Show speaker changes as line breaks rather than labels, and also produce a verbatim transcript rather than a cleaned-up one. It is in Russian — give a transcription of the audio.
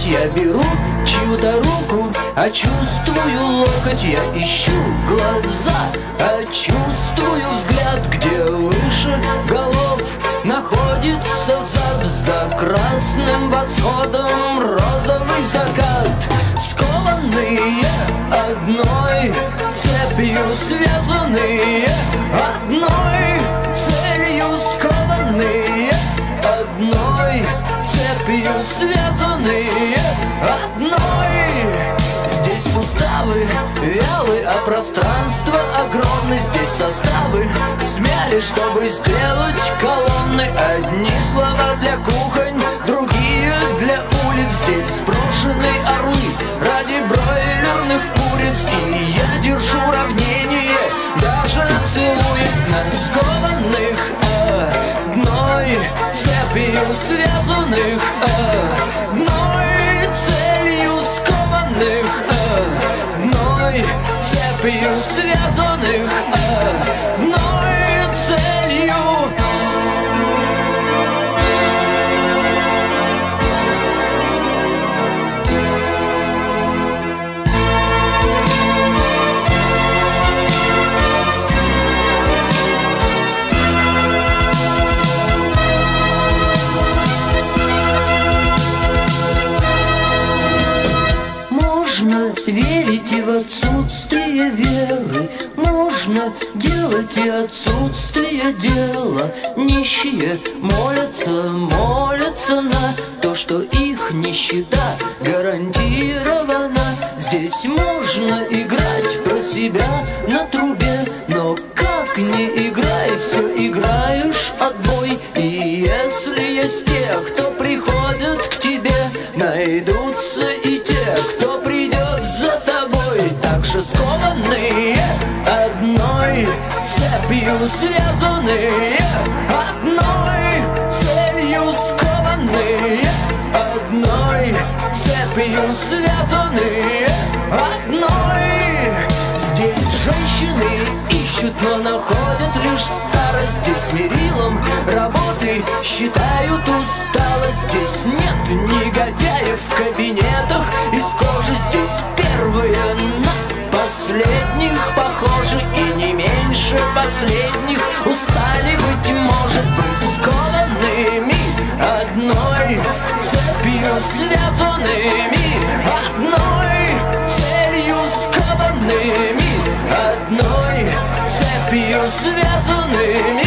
локоть, я беру чью-то руку, а чувствую локоть, я ищу глаза, а чувствую взгляд, где выше голов находится зад. За красным восходом розовый закат, скованные одной цепью, связанные одной целью, скованные одной цепью, связанные одной. Здесь суставы вялы, а пространство огромное. Здесь составы смяли, чтобы сделать колонны. Одни слова для кухонь, другие для улиц. Здесь брошены орлы ради бройлерных куриц. И я держу равнение, даже целуясь на скованных одной цепью, связанных одной целью, скованных одной цепью, связанных одной целью. Можно верить и в отсутствие веры, можно делать и отсутствие дела. Нищие молятся, молятся на то, что их нищета гарантирована. Здесь можно играть про себя на трубе, но как не играй, все играешь отбой. И если есть те, кто приходит к тебе, найдутся и те, кто придет за тобой. Так же скованные одной цепью, связанные одной целью, скованные одной цепью, связанные одной. Здесь женщины ищут, но находят лишь старость. Здесь мерилом работы считают усталость. Здесь нет негодяев в кабинетах из кожи. Здесь первые на последних похожи, и не меньше последних устали, быть может, быть скованными одной цепью, связанными одной целью, скованными одной цепью, связанными